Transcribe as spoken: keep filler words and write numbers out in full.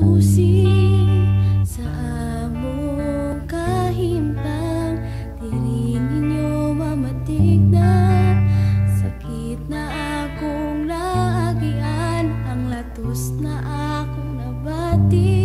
susi sa among kahimtang. Diri ninyo mamatig na sakit na akong naagian, ang latos na akong nabati.